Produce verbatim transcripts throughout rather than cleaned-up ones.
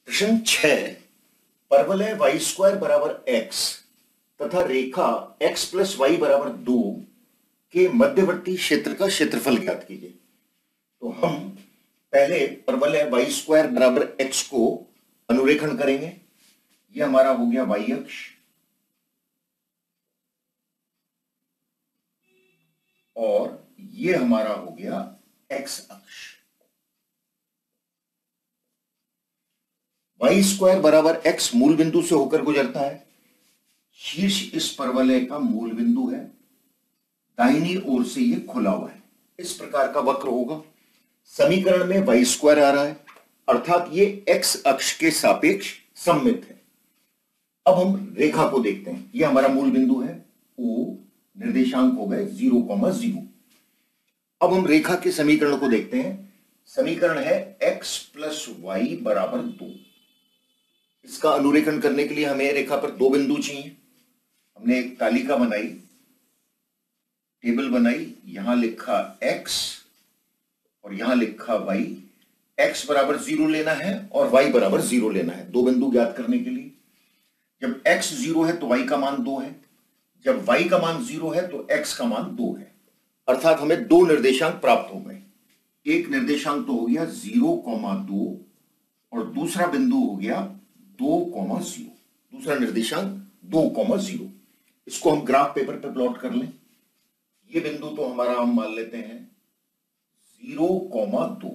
प्रश्न छह, परवलय वाई स्क्वायर बराबर एक्स तथा रेखा एक्स प्लस वाई बराबर दो के मध्यवर्ती क्षेत्र का क्षेत्रफल ज्ञात कीजिए। तो हम पहले परवलय वाई स्क्वायर बराबर एक्स को अनुरेखण करेंगे। यह हमारा हो गया वाई अक्ष और यह हमारा हो गया एक्स अक्ष। वाई स्क्वायर बराबर एक्स मूल बिंदु से होकर गुजरता है। शीर्ष इस परवलय का मूल बिंदु है, दाहिनी ओर से यह खुला हुआ है। इस प्रकार का वक्र होगा। समीकरण में वाई स्क्वायर आ रहा है अर्थात ये एक्स अक्ष के सापेक्ष सममित है। अब हम रेखा को देखते हैं। यह हमारा मूल बिंदु है, ओ निर्देशांक हो गए जीरो कॉमा जीरो। अब हम रेखा के समीकरण को देखते हैं। समीकरण है एक्स प्लस वाई बराबर दो। इसका अनुरेखण करने के लिए हमें रेखा पर दो बिंदु चाहिए। हमने एक तालिका बनाई, टेबल बनाई, यहां लिखा x और यहां लिखा y। x बराबर जीरो लेना है और y बराबर जीरो लेना है दो बिंदु ज्ञात करने के लिए। जब x जीरो है तो y का मान दो है, जब y का मान जीरो है तो x का मान दो है। अर्थात हमें दो निर्देशांक प्राप्त हो गए। एक निर्देशांक तो हो गया जीरो कॉमा दो और दूसरा बिंदु हो गया दो कॉमा जीरो। दूसरा निर्देशांक दो कॉमा जीरो। इसको हम ग्राफ पेपर पे प्लॉट कर लें। ये बिंदु तो हमारा हम मान लेते हैं जीरो कॉमा दो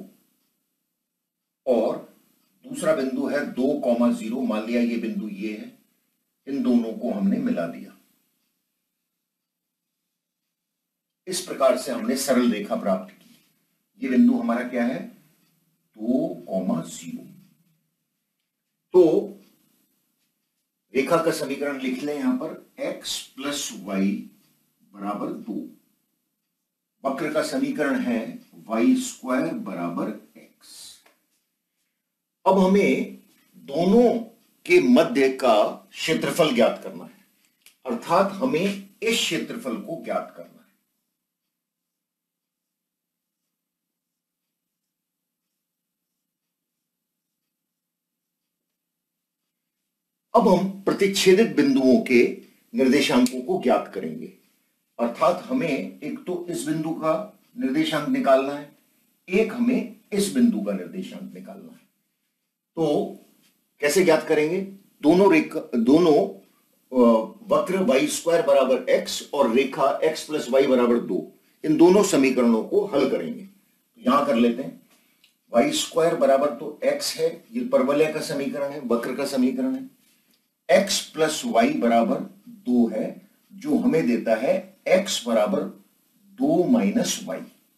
और दूसरा बिंदु है दो कॉमा जीरो। मान लिया ये बिंदु ये है। इन दोनों को हमने मिला दिया। इस प्रकार से हमने सरल रेखा प्राप्त की। ये बिंदु हमारा क्या है, दो कॉमा जीरो। तो रेखा का समीकरण लिख लें यहां पर, x प्लस वाई बराबर दो। वक्र का समीकरण है वाई स्क्वायर बराबर एक्स। अब हमें दोनों के मध्य का क्षेत्रफल ज्ञात करना है अर्थात हमें इस क्षेत्रफल को ज्ञात करना है। अब हम प्रतिच्छेदित बिंदुओं के निर्देशांकों को ज्ञात करेंगे अर्थात हमें एक तो इस बिंदु का निर्देशांक निकालना है, एक हमें इस बिंदु का निर्देशांक निकालना है। तो कैसे ज्ञात करेंगे? दोनों रेखा दोनों वक्र वाई स्क्वायर बराबर एक्स और रेखा एक्स प्लस वाई बराबर दो, इन दोनों समीकरणों को हल करेंगे। तो यहां कर लेते हैं। वाई स्क्वायर बराबर तो एक्स है, ये परवलय का समीकरण है, वक्र का समीकरण है। x प्लस वाई बराबर दो है जो हमें देता है x बराबर दो माइनस वाई।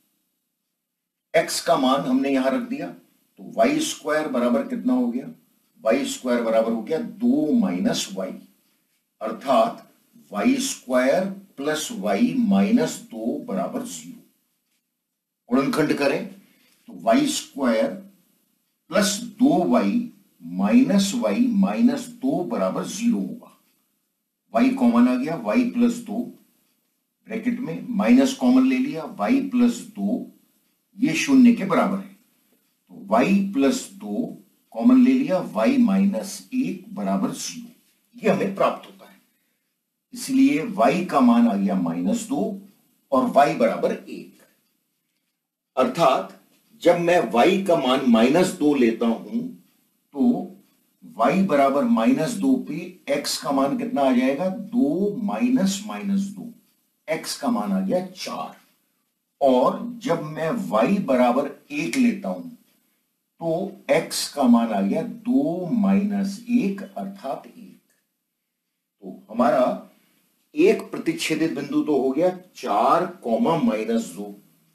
x का मान हमने यहां रख दिया तो वाई स्क्वायर बराबर कितना हो गया, वाई स्क्वायर बराबर हो गया दो माइनस वाई अर्थात y square plus y minus दो बराबर जीरो। गुणनखंड करें तो वाई स्क्वायर प्लस दो वाई माइनस वाई माइनस दो बराबर जीरो होगा। y कॉमन आ गया, y प्लस दो ब्रैकेट में, माइनस कॉमन ले लिया, y प्लस दो ये शून्य के बराबर है तो y प्लस दो कॉमन ले लिया, y माइनस एक बराबर जीरो। ये हमें प्राप्त होता है। इसलिए y का मान आ गया माइनस दो और y बराबर एक। अर्थात जब मैं y का मान माइनस दो लेता हूं तो y बराबर माइनस दो पे x का मान कितना आ जाएगा, दो माइनस माइनस दो, x का मान आ गया चार। और जब मैं y बराबर एक लेता हूं तो x का मान आ गया दो माइनस एक अर्थात एक। तो हमारा एक प्रतिच्छेदित बिंदु तो हो गया चार कॉमा माइनस दो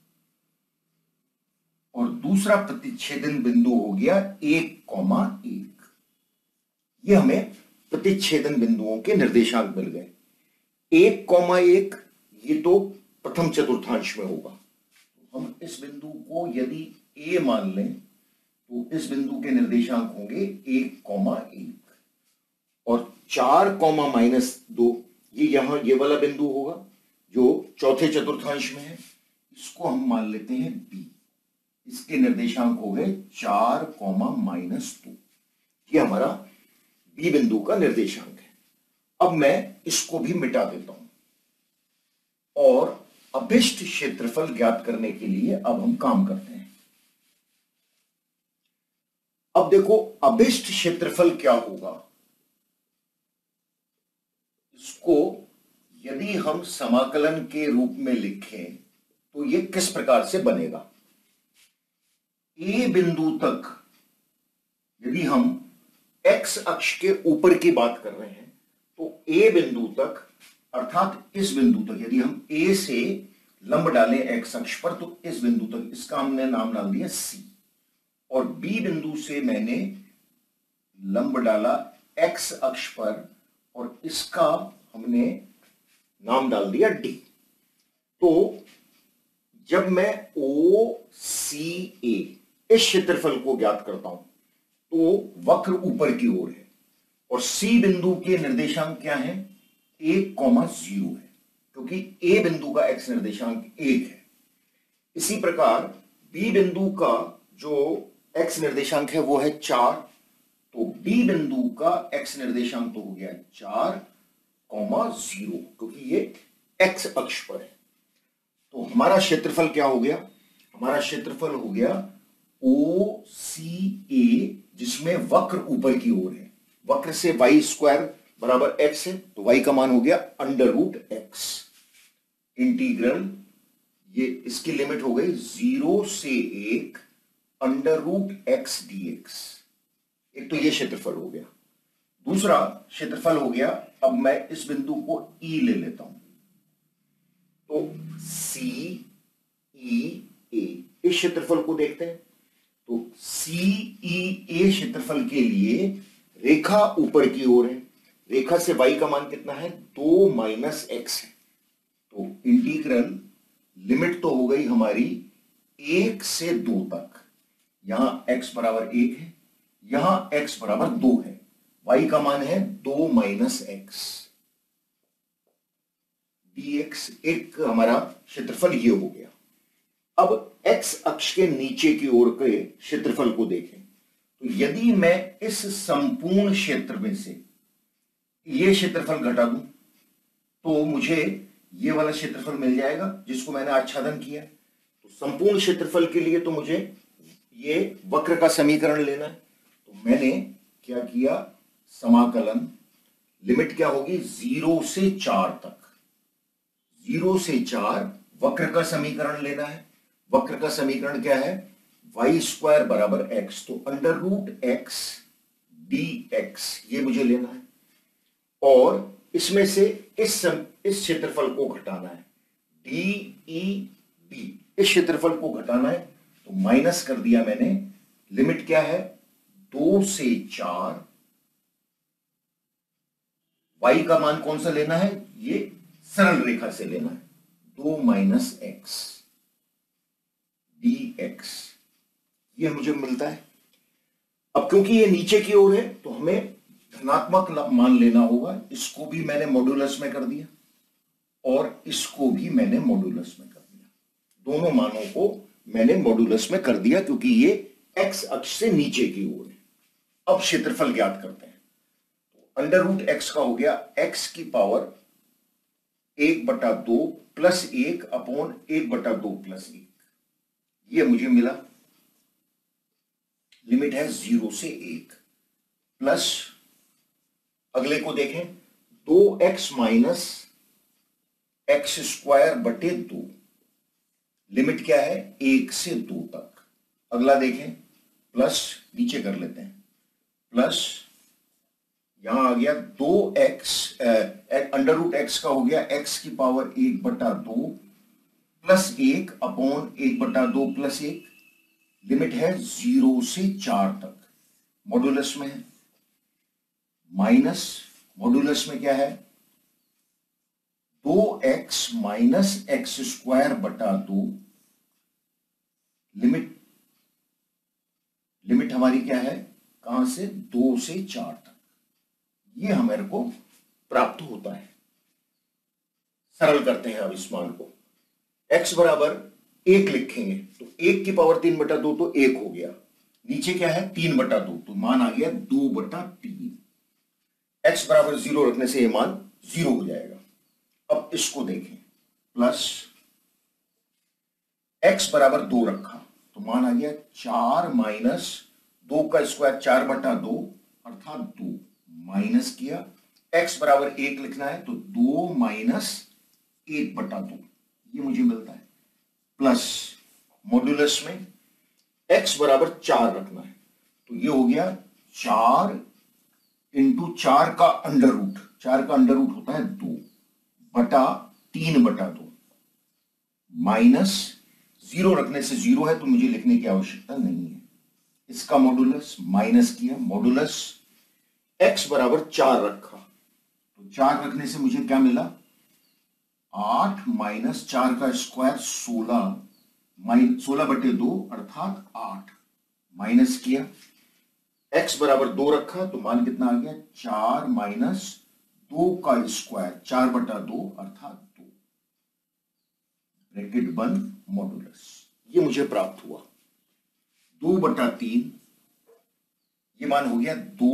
और दूसरा प्रतिच्छेदन बिंदु हो गया एक कॉमा एक। ये हमें प्रतिच्छेदन बिंदुओं के निर्देशांक मिल गए। एक कॉमा एक ये तो प्रथम चतुर्थांश में होगा। हम इस बिंदु को यदि ए मान लें तो इस बिंदु के निर्देशांक होंगे एक कॉमा एक और चार कॉमा माइनस दो ये यहां ये वाला बिंदु होगा जो चौथे चतुर्थांश में है। इसको हम मान लेते हैं बी। इसके निर्देशांक हो गए चार कॉमा माइनस दो। ये हमारा बी बिंदु का निर्देशांक है। अब मैं इसको भी मिटा देता हूं और अभिष्ट क्षेत्रफल ज्ञात करने के लिए अब हम काम करते हैं। अब देखो अभिष्ट क्षेत्रफल क्या होगा, इसको यदि हम समाकलन के रूप में लिखें तो ये किस प्रकार से बनेगा। ए बिंदु तक यदि हम एक्स अक्ष के ऊपर की बात कर रहे हैं तो ए बिंदु तक अर्थात इस बिंदु तक यदि हम ए से लंब डालें एक्स अक्ष पर तो इस बिंदु तक, इसका हमने नाम डाल दिया सी, और बी बिंदु से मैंने लंब डाला एक्स अक्ष पर और इसका हमने नाम डाल दिया डी। तो जब मैं ओ सी ए इस क्षेत्रफल को ज्ञात करता हूं तो वक्र ऊपर की ओर है और सी बिंदु के निर्देशांक क्या है, एक कॉमा जीरो है, क्योंकि ए बिंदु का एक्स निर्देशांक एक है। इसी प्रकार बी बिंदु का जो एक्स निर्देशांक है वो है चार, तो बी बिंदु का एक्स निर्देशांक तो हो गया चार कॉमा जीरो, क्योंकि ये एक्स अक्ष पर है। तो हमारा क्षेत्रफल क्या हो गया, हमारा क्षेत्रफल हो गया ओ सी ए, जिसमें वक्र ऊपर की ओर है। वक्र से वाई स्क्वायर बराबर एक्स है, तो वाई का मान हो गया अंडर रूट एक्स इंटीग्रल, ये इसकी लिमिट हो गई जीरो से एक under root x d x. एक तो ये क्षेत्रफल हो गया। दूसरा क्षेत्रफल हो गया, अब मैं इस बिंदु को ई ले लेता हूं तो सी ई ए, इस क्षेत्रफल को देखते हैं तो सी ई ए क्षेत्रफल के लिए रेखा ऊपर की ओर है, रेखा से y का मान कितना है, दो माइनस एक्स है, तो इंटीग्रल लिमिट तो हो गई हमारी एक से दो तक, यहां x बराबर एक है, यहां x बराबर दो है, y का मान है दो माइनस एक्स dx। एक हमारा क्षेत्रफल ये हो गया। अब x अक्ष के नीचे की ओर के क्षेत्रफल को देखें तो यदि मैं इस संपूर्ण क्षेत्र में से ये क्षेत्रफल घटा दूं तो मुझे ये वाला क्षेत्रफल मिल जाएगा जिसको मैंने आच्छादन किया। तो संपूर्ण क्षेत्रफल के लिए तो मुझे ये वक्र का समीकरण लेना है, तो मैंने क्या किया, समाकलन लिमिट क्या होगी, जीरो से चार तक, जीरो से चार वक्र का समीकरण लेना है। वक्र का समीकरण क्या है, वाई स्क्वायर बराबर एक्स, तो under root x d x ये मुझे लेना है और इसमें से इस सम, इस क्षेत्रफल को घटाना है, डी ई बी इस क्षेत्रफल को घटाना है, तो माइनस कर दिया मैंने। लिमिट क्या है, दो से चार, y का मान कौन सा लेना है, ये सरल रेखा से लेना है, दो माइनस एक्स डी एक्स, ये मुझे मिलता है। अब क्योंकि ये नीचे की ओर है तो हमें धनात्मक मान लेना होगा, इसको भी मैंने मॉड्यूलस में कर दिया और इसको भी मैंने मॉड्यूलस में कर दिया, दोनों मानों को मैंने मॉड्यूलस में कर दिया क्योंकि ये x अक्ष से नीचे की ओर है। अब क्षेत्रफल ज्ञात करते हैं, तो अंडर रूट एक्स का हो गया x की पावर एक बटा दो प्लस एक अपॉन एक बटा दो प्लस एक, ये मुझे मिला। लिमिट है जीरो से एक, प्लस अगले को देखें, दो एक्स माइनस एक्स स्क्वायर बटे दो, लिमिट क्या है, एक से दो तक। अगला देखें, प्लस नीचे कर लेते हैं, प्लस यहां आ गया दो एक्स अंडर रूट एक्स का हो गया एक्स की पावर एक बटा दो प्लस एक अपॉन एक बटा दो प्लस एक, लिमिट है जीरो से चार तक, मॉड्यूलस में है, माइनस मॉड्यूलस में क्या है, दो एक्स माइनस एक्स स्क्वायर बटा दो, लिमिट लिमिट हमारी क्या है, कहां से, दो से चार तक, ये हमारे को प्राप्त होता है। सरल करते हैं अब इस मान को, x बराबर एक लिखेंगे तो एक की पावर तीन बटा दो तो एक हो गया, नीचे क्या है, तीन बटा दो, तो मान आ गया दो बटा तीन। एक्स बराबर जीरो रखने से ये मान जीरो हो जाएगा। अब इसको देखें, प्लस एक्स बराबर दो रखा तो मान आ गया चार माइनस दो का स्क्वायर, चार बटा दो अर्थात दो, माइनस किया। एक्स बराबर एक लिखना है तो दो माइनस एक बटा दो, ये मुझे मिलता है। प्लस मॉड्यूलस में x बराबर चार रखना है तो ये हो गया चार इंटू चार का अंडर रूट, चार का अंडर रूट होता है दो, बटा तीन बटा दो, माइनस जीरो रखने से जीरो है तो मुझे लिखने की आवश्यकता नहीं है। इसका मॉड्यूलस माइनस किया, मॉड्यूलस x बराबर चार रखा तो चार रखने से मुझे क्या मिला, आठ माइनस चार का स्क्वायर सोलह, माइनस सोलह बटे दो अर्थात आठ, माइनस किया। x बराबर दो रखा तो मान कितना आ गया, चार माइनस दो का स्क्वायर, चार बटा दो अर्थात दो, ब्रैकेट बंद, मॉड्यूलस। ये मुझे प्राप्त हुआ दो बटा तीन, ये मान हो गया दो,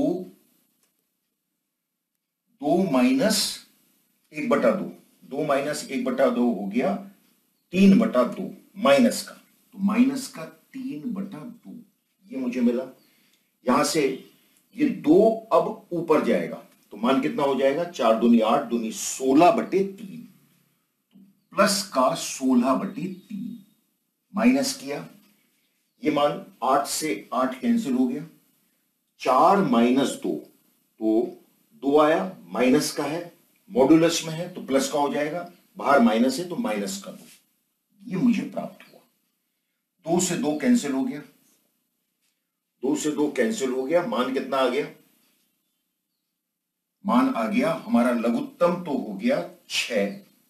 दो माइनस एक बटा दो, दो माइनस एक बटा दो हो गया तीन बटा दो, माइनस का तो माइनस का तीन बटा दो, ये मुझे मिला। यहां से ये दो अब ऊपर जाएगा तो मान कितना हो जाएगा, चार दूनी आठ, दूनी सोलह बटे तीन, तो प्लस का सोलह बटे तीन, माइनस किया। ये मान आठ से आठ कैंसिल हो गया, चार माइनस दो तो दो आया, माइनस का है, मॉड्यूलस में है तो प्लस का हो जाएगा, बाहर माइनस है तो माइनस का दो, ये मुझे प्राप्त हुआ। दो से दो कैंसिल हो गया, दो से दो कैंसिल हो गया, मान कितना आ गया, मान आ गया हमारा लघुत्तम तो हो गया छह,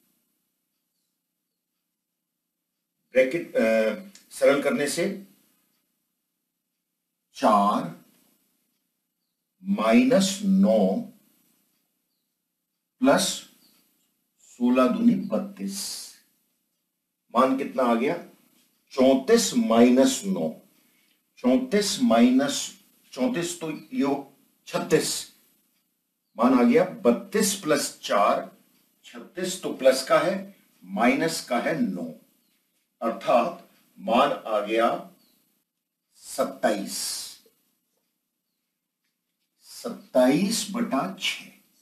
ब्रैकेट सरल करने से चार माइनस नौ प्लस सोलह दूनी बत्तीस, मान कितना आ गया, चौंतीस माइनस नौ, चौंतीस माइनस चौंतीस तो ये छत्तीस, मान आ गया बत्तीस प्लस चार, छत्तीस तो प्लस का है, माइनस का है नौ, अर्थात मान आ गया सत्ताईस, सत्ताईस बटा छह।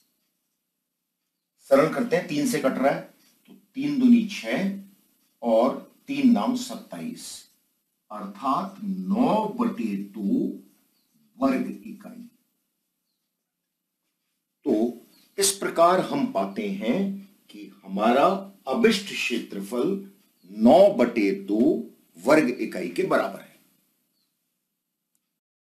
सरल करते हैं, तीन से कट रहा है तो तीन दूनी छह और तीन नाम सत्ताईस, अर्थात नौ बटे दो वर्ग इकाई। तो इस प्रकार हम पाते हैं कि हमारा अभिष्ट क्षेत्रफल नौ बटे दो वर्ग इकाई के बराबर है।